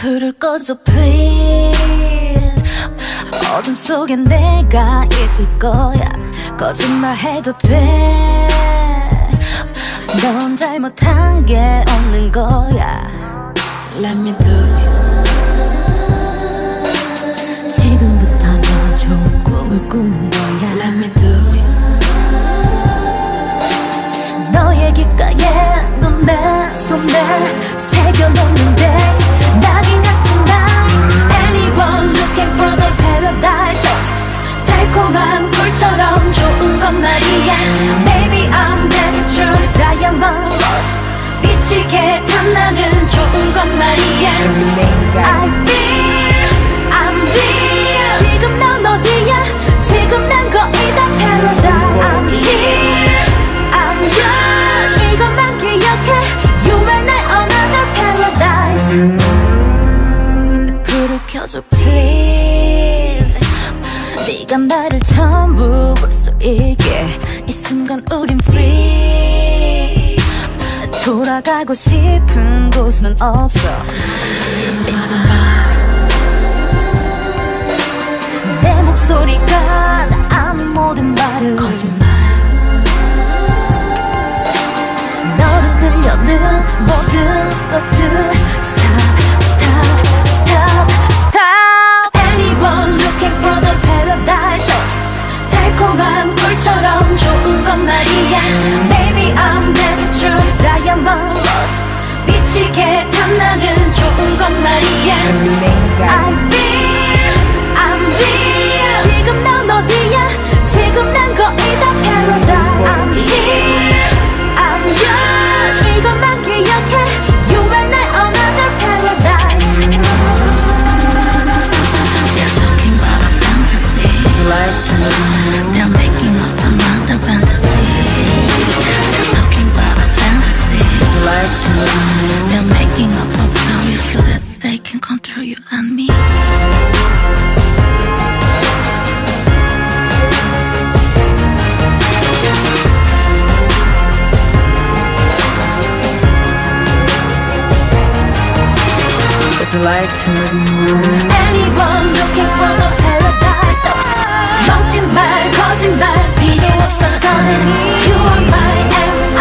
불을 꺼줘 please. 어둠 속에 내가 있을 거야. 거짓말해도 돼. 넌 잘못한 게 없는 거야. Let me do it. 지금부터 넌 좋은 꿈을 꾸는 거야. Let me do it. 너의 귓가에 넌 내 손에 새겨놓는데 낙이 같은 날. Anyone looking for the paradise lost. 달콤한 꿀처럼 좋은 건 말이야. Maybe I'm natural diamond lost. 미치게 탐나는 좋은 건 말이야. I feel I'm real. 지금 넌 어디야? 지금 난 거의 다 paradise. I'm here I'm yours. 이것만 기억해. You and I another paradise. 불을 켜줘 please. 네가 나를 전부 볼 수 있게. 이 순간 우린 free. 돌아가고 싶은 곳은 없어. 잊지 마. 내 목소리가 나 아닌 모든 말은 거짓말. 너는 들려는 모든 것들. Stop, stop, stop, stop. Anyone looking for the paradise lost. 달콤한 꿀처럼 좋은 건 말이야. Maybe I'm natural diamond lost. 미치게 탐나는 좋은 건 말이야. I feel I'm real. 지금 넌 어디야? 지금 난 거의 다 paradise. I'm here I'm yours. 이것만 기억해. You and I another paradise. They're talking about a fantasy. Would you like to know? They're making up another fantasy. They're talking about a fantasy. Would you like to know? They're making up a story so that they can control you and me. Would you like to know? Anyone looking for the paradise lost. 먹지 말 거짓말 필요 없어. You are my everything.